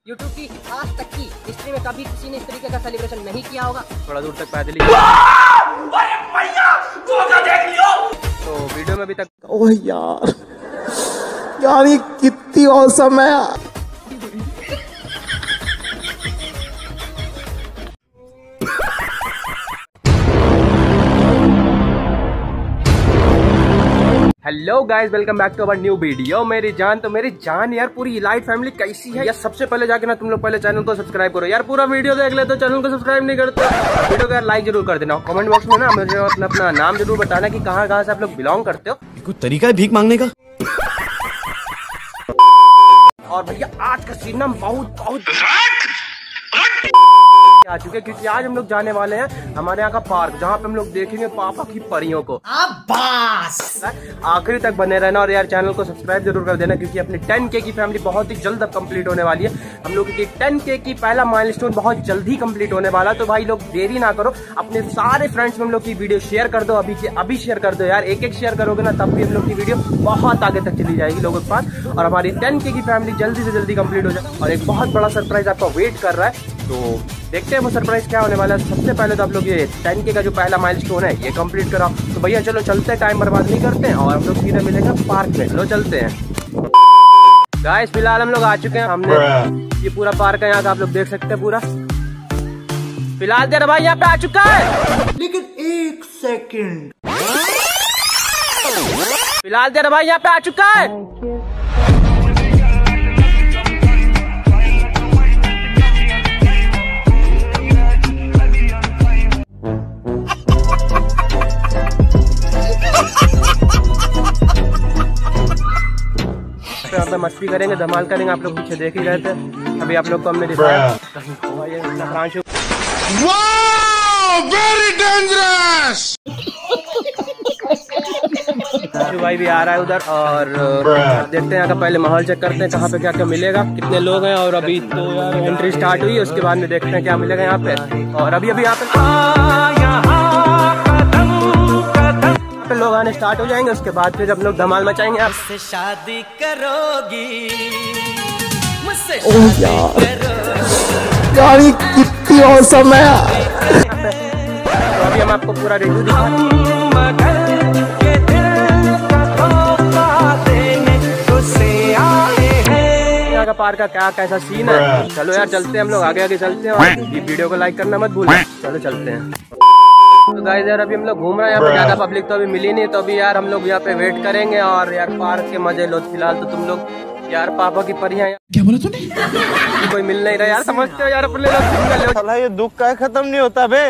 YouTube की आज तक की हिस्ट्री में कभी किसी ने इस तरीके का सेलिब्रेशन नहीं किया होगा। थोड़ा दूर तक पैदल ही तो वीडियो में अभी तक। ओह यार ये कितनी औसम है। Hello guys, welcome back to our new video. मेरी जान यार पूरी इलाइट फैमिली कैसी है यार। सबसे पहले जाके ना तुम लोग पहले चैनल को सब्सक्राइब करो यार। पूरा वीडियो देख ले तो चैनल को सब्सक्राइब नहीं करते, वीडियो को यार लाइक जरूर कर देना। कमेंट बॉक्स में ना मुझे अपना नाम जरूर बताना कि कहाँ से आप लोग बिलोंग करते हो। कोई तरीका है भीख मांगने का। और भैया आज का सीन ना बहुत आ चुके, क्योंकि आज हम लोग जाने वाले हैं हमारे यहाँ का पार्क, जहाँ पे हम लोग देखेंगे पापा की परियों को। आखिरी तक बने रहना और यार चैनल को सब्सक्राइब जरूर कर देना, क्योंकि अपनी 10K की फैमिली बहुत ही जल्द अब कंप्लीट होने वाली है। हम लोग की 10K की पहला माइलस्टोन बहुत जल्द ही कंप्लीट होने वाला है। तो भाई लोग देरी ना करो, अपने सारे फ्रेंड्स में हम लोग की वीडियो शेयर कर दो, अभी के अभी शेयर कर दो यार। एक शेयर करोगे ना तब भी हम लोग की वीडियो बहुत आगे तक चली जाएगी लोगों के पास, और हमारी 10K की फैमिली जल्दी से जल्दी कंप्लीट हो जाए। और एक बहुत बड़ा सरप्राइज आपका वेट कर रहा है, तो देखते हैं वो सरप्राइज क्या होने वाला है। सबसे पहले तो आप लोग ये 10K का जो पहला माइलस्टोन है ये कंप्लीट कराओ। तो भैया चलो चलते हैं, टाइम बर्बाद नहीं करते हैं और हम लोग सीधे मिलेंगे पार्क में। लो चलते हैं गाइस। फिलहाल हम लोग आ चुके हैं, हमने ये पूरा पार्क है यहाँ का, आप लोग देख सकते हैं पूरा। फिलहाल तेरा भाई यहाँ पे आ चुका है, लेकिन एक सेकंड, फिलहाल तेरा भाई यहाँ पे आ चुका है। यहाँ पे मस्ती करेंगे, धमाल करेंगे। आप लोग पीछे देख ही रहे थे, अभी आप लोग को हमने दिखाया। Very dangerous. भाई भी आ रहा है उधर, और देखते हैं यहाँ का पहले माहौल चेक करते हैं कहाँ पे क्या क्या मिलेगा, कितने लोग हैं। और अभी तो यार एंट्री स्टार्ट हुई है, उसके बाद में देखते हैं क्या मिलेगा यहाँ पे। और अभी यहाँ पे लोग आने स्टार्ट हो जाएंगे, उसके बाद फिर जब लोग धमाल मचाएंगे। आप मुझसे शादी करोगी, मुझसे यार ये कितनी औसम है। तो अभी हम आपको पूरा रिव्यू दिखाएंगे। यहाँ का पार्क का क्या कैसा सीन है। चलो यार चलते हैं हम लोग, आगे चलते हैं। और ये वीडियो को लाइक करना मत भूलना। चलो चलते हैं। तो गाइस यार अभी हम लोग घूम रहे हैं, यहाँ पे ज्यादा पब्लिक तो अभी मिली नहीं, तो अभी यार हम लोग यहाँ पे वेट करेंगे और यार पार्क के मजे लो। फिलहाल तो तुम लोग यार पापा की परियां, क्या बोला तूने? कोई मिल नहीं रहा यार, समझते हो यार अपने लोग। ये दुख का खत्म नहीं होता बे।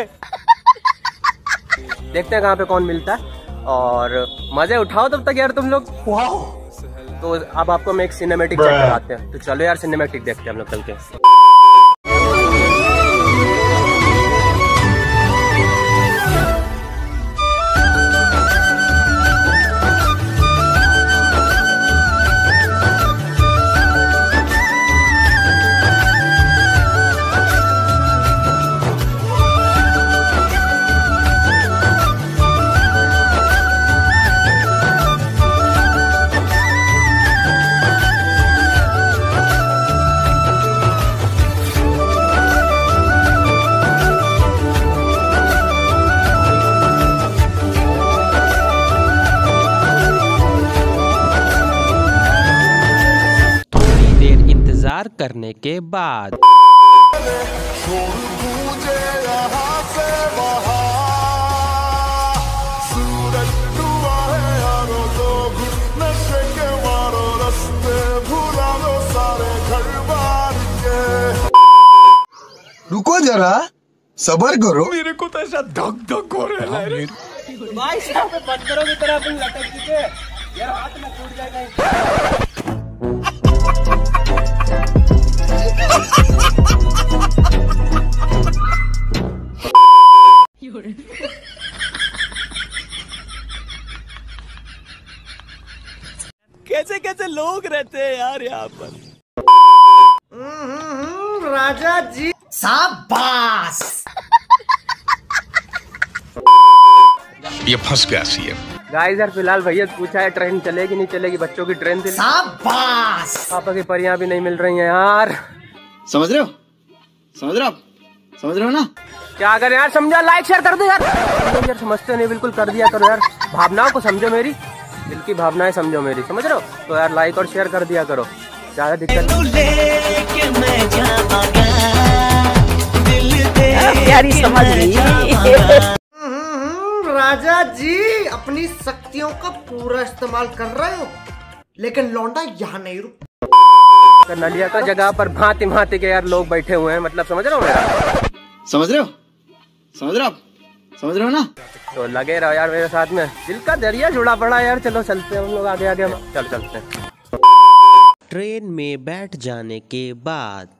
देखते हैं कहाँ पे कौन मिलता है और मजे उठाओ तब तक यार तुम लोग। तो अब आपको मैं एक सिनेमेटिक चेक कराते हैं, तो चलो यार सिनेमेटिक देखते हैं हम लोग चल के। करने के बाद रुको जरा, सबर करो। मेरे को तो ऐसा धक धक हो रहा है भाई साहब पे पत्थरों की तरह अपन लटक चुके यार, हाथ में टूट जाएगा। कैसे कैसे लोग रहते हैं यार यहाँ पर। राजा जी शाबाश। ये फंस गया सीएम। गाइस यार फिलहाल भैया पूछा है ट्रेन चलेगी नहीं चलेगी, बच्चों की ट्रेन थी। शाबाश। पापा की परियां भी नहीं मिल रही हैं यार। समझ रहे हो? समझ रहे हो आप? समझ रहे हो ना? क्या करें यार, समझा, लाइक शेयर कर दो यार। लोग यार समझते नहीं, बिल्कुल कर दिया करो यार। भावनाओं को समझो, मेरी दिल की भावनाएं समझो मेरी, समझ रहे हो? तो यार लाइक और शेयर कर दिया करो, ज्यादा दिक्कत प्यारी समझ गई। राजा जी अपनी शक्तियों का पूरा इस्तेमाल कर रहे हो, लेकिन लौंडा यहाँ नहीं रुक। नलिया का जगह पर भांति भांति के यार लोग बैठे हुए हैं, मतलब समझ रहे हो मेरा? समझ रहे हो? समझ रहे हो आप? समझ रहे हो ना? तो लगे रहो यार मेरे साथ में, दिल का दरिया जुड़ा पड़ा यार। चलो चलते हैं हम लोग आगे आगे, चलो चलते हैं। ट्रेन में बैठ जाने के बाद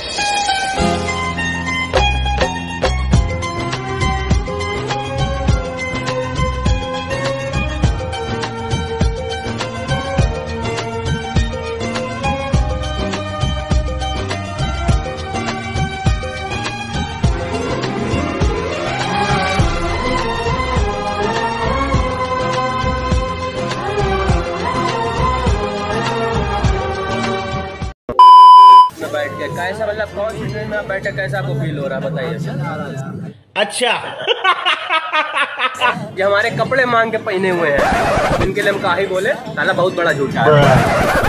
बैठ के कैसा, मतलब कौन सी ट्रेन में आप बैठे, कैसा आपको फील हो रहा है बताइए। अच्छा ये हमारे कपड़े मांग के पहने हुए हैं, इनके लिए हम काहे बोले, साला बहुत बड़ा झूठा है।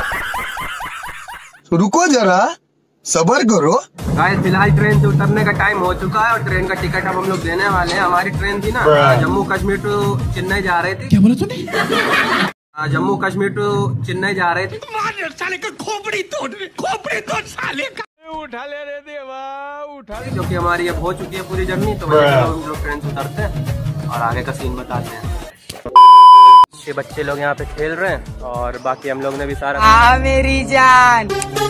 रुको जरा, सबर करो। गाइस फिलहाल ट्रेन से उतरने का टाइम हो चुका है और ट्रेन का टिकट अब हम लोग देने वाले हैं। हमारी ट्रेन थी ना जम्मू कश्मीर टू चेन्नई जा रही थी। क्या बोला तूने? जम्मू कश्मीर टू चेन्नई जा रहे थे। साले का खोपड़ी तोड़ साले का। उठा ले रे देवा, उठा ले। क्योंकि हमारी अब हो चुकी है पूरी जर्नी, तो हम लोग ट्रेन से उतरते हैं और आगे का सीन बताते हैं। छह बच्चे लोग यहाँ पे खेल रहे हैं और बाकी हम लोग ने भी सारा मेरी जान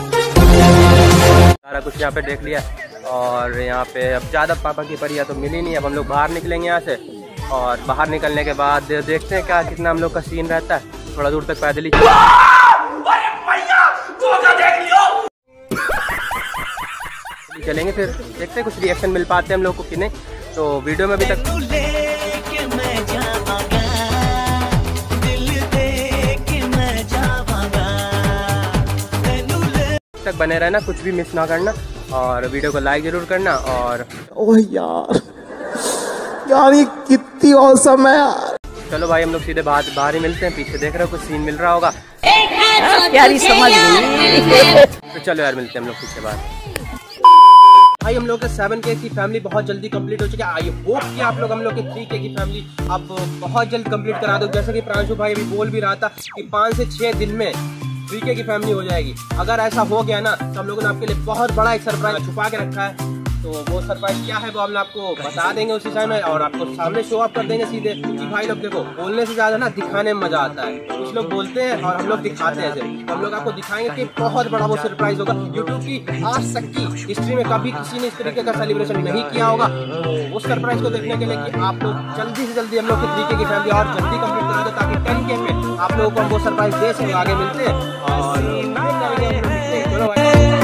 सारा कुछ यहाँ पे देख लिया। और यहाँ पे अब ज्यादा पापा की परिया तो मिली नहीं। अब हम लोग बाहर निकलेंगे यहाँ से और बाहर निकलने के बाद देखते हैं क्या कितना हम लोग का सीन रहता है। थोड़ा दूर तक पैदल ही चलेंगे, फिर देखते हैं कुछ रिएक्शन मिल पाते हैं हम लोग को कि नहीं। तो वीडियो में अभी तक बने रहना, कुछ भी मिस ना करना और वीडियो को लाइक जरूर करना। और ओह यार ये कितनी औसम है यार। चलो भाई हम लोग सीधे बाहर ही मिलते हैं। पीछे देख रहे हो कुछ सीन मिल रहा होगा, प्यारी समझ गई। तो चलो यार मिलते हैं हम लोग पीछे बाहर। भाई हम लोग का 7K की फैमिली बहुत जल्दी कंप्लीट हो चुकी है। आई होप कि आप लोग हम लोग के 3K की फैमिली अब बहुत जल्द कंप्लीट करा दो। जैसे कि प्रांशु भाई अभी बोल भी रहा था कि 5 से 6 दिन में 3K की फैमिली हो जाएगी। अगर ऐसा हो गया ना तो हम लोगों ने आपके लिए बहुत बड़ा एक सरप्राइज छुपा के रखा है। तो वो सरप्राइज क्या है वो हम आपको बता देंगे उसी समय और आपको सामने शो अप कर देंगे सीधे। क्योंकि भाई लोग देखो बोलने से ज्यादा ना दिखाने में मजा आता है। कुछ लोग बोलते हैं और हम लोग दिखाते हैं। हम लोग आपको दिखाएंगे कि बहुत बड़ा वो सरप्राइज होगा। यूट्यूब की आज तक की हिस्ट्री में कभी किसी ने इस तरीके का सेलिब्रेशन नहीं किया होगा। तो उस सरप्राइज को देखने के लिए कि आप लोग जल्दी से जल्दी हम लोग की 3K की फैमिली और जल्दी कंप्लीट करा दो ताकि 10K में आप लोगों को हम वो सरप्राइज दे सकें। आगे मिलते हैं और चलो भाई।